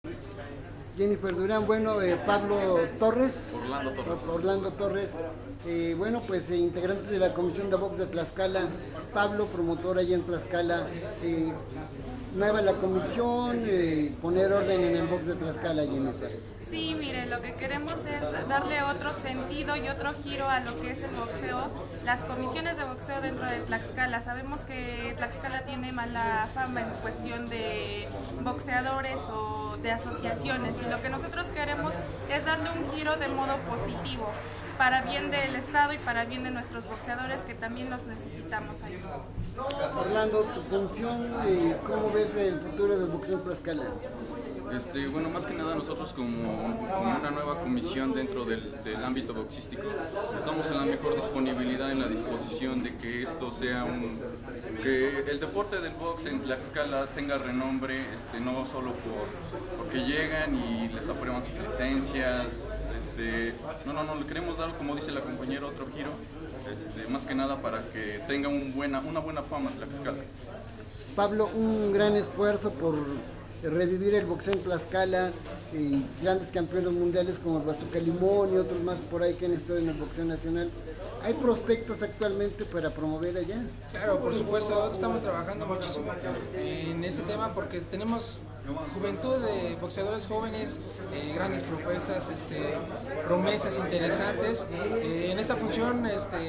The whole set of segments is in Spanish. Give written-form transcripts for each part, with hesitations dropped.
Jennifer Durán, bueno, Pablo Torres. Orlando Torres. Bueno, pues integrantes de la Comisión de Box de Tlaxcala, Pablo, promotor allá en Tlaxcala, nueva la comisión, poner orden en el box de Tlaxcala, Jennifer. Sí, mire, lo que queremos es darle otro sentido y otro giro a lo que es el boxeo, las comisiones de boxeo dentro de Tlaxcala. Sabemos que Tlaxcala tiene mala fama en cuestión de boxeadores o de asociaciones, y lo que nosotros queremos es darle un giro de modo positivo, para bien del Estado y para bien de nuestros boxeadores, que también los necesitamos ahí. Orlando, tu función, ¿cómo ves el futuro del boxeo en Tlaxcala? Bueno, más que nada nosotros como una nueva comisión dentro del ámbito boxístico, estamos en la mejor disponibilidad, en la disposición de que esto sea que el deporte del box en Tlaxcala tenga renombre, no solo porque llegan y les aprueban sus licencias, no, le queremos dar, como dice la compañera, otro giro, más que nada para que tenga una buena fama Tlaxcala. Pablo, un gran esfuerzo por revivir el boxeo en Tlaxcala, y grandes campeones mundiales como el Bazooka Limón y otros más por ahí que han estado en el boxeo nacional. ¿Hay prospectos actualmente para promover allá? Claro, por supuesto, estamos trabajando muchísimo en ese tema porque tenemos juventud de boxeadores jóvenes, grandes propuestas, promesas interesantes. En esta función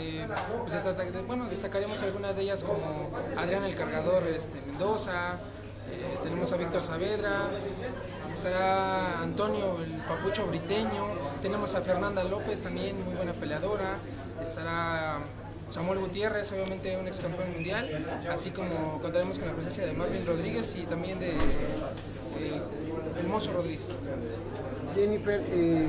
pues destacaremos algunas de ellas, como Adrián el Cargador Mendoza, tenemos a Víctor Saavedra, estará Antonio el Papucho Briteño, tenemos a Fernanda López, también muy buena peleadora, estará Samuel Gutiérrez, obviamente un ex campeón mundial, así como contaremos con la presencia de Marvin Rodríguez y también de El Mozo Rodríguez. Jennifer,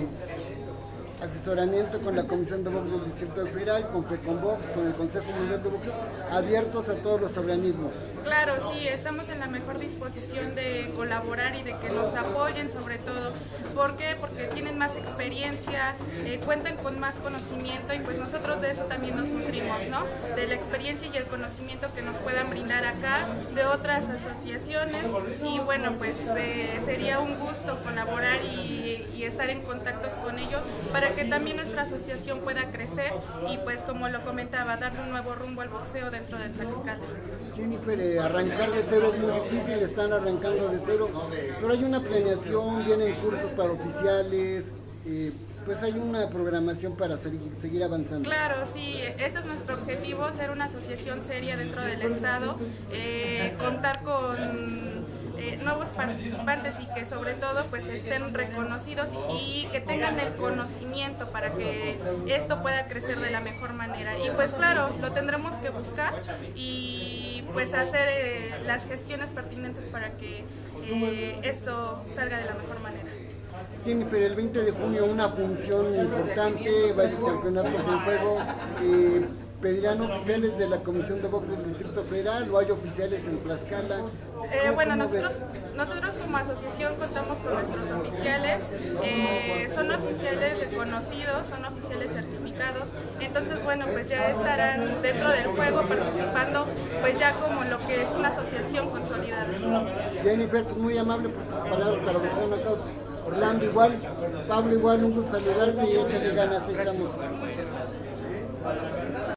asesoramiento con la Comisión de Box del Distrito Federal, con FECONBOX, con el Consejo Mundial de Boxeo, abiertos a todos los organismos. Claro, sí, estamos en la mejor disposición de colaborar y de que nos apoyen, sobre todo. ¿Por qué? Porque tienen más experiencia, cuentan con más conocimiento, y pues nosotros de eso también nos nutrimos, ¿no? De la experiencia y el conocimiento que nos puedan brindar acá, de otras asociaciones, y bueno, pues sería un gusto colaborar y estar en contactos con ellos para que también nuestra asociación pueda crecer y, pues como lo comentaba, darle un nuevo rumbo al boxeo dentro de Tlaxcala. Jennifer, arrancar de cero es muy difícil, están arrancando de cero, pero hay una planeación, vienen cursos para oficiales, pues hay una programación para seguir avanzando. Claro, sí, ese es nuestro objetivo, ser una asociación seria dentro del Estado, contar con nuevos participantes y que sobre todo pues estén reconocidos y que tengan el conocimiento para que esto pueda crecer de la mejor manera. Y pues claro, lo tendremos que buscar y pues hacer las gestiones pertinentes para que esto salga de la mejor manera. Jennifer, el 20 de junio una función importante, varios campeonatos en juego. ¿Pedirán oficiales de la Comisión de Box del Distrito Federal o hay oficiales en Tlaxcala? Bueno, nosotros como asociación contamos con nuestros oficiales, son oficiales reconocidos, son oficiales certificados, entonces bueno, pues ya estarán dentro del juego participando, pues ya como lo que es una asociación consolidada. Jennifer, muy amable por tus palabras para Boxeo Knockout. Orlando igual, Pablo igual, un gusto saludarte y échale ganas, ahí estamos.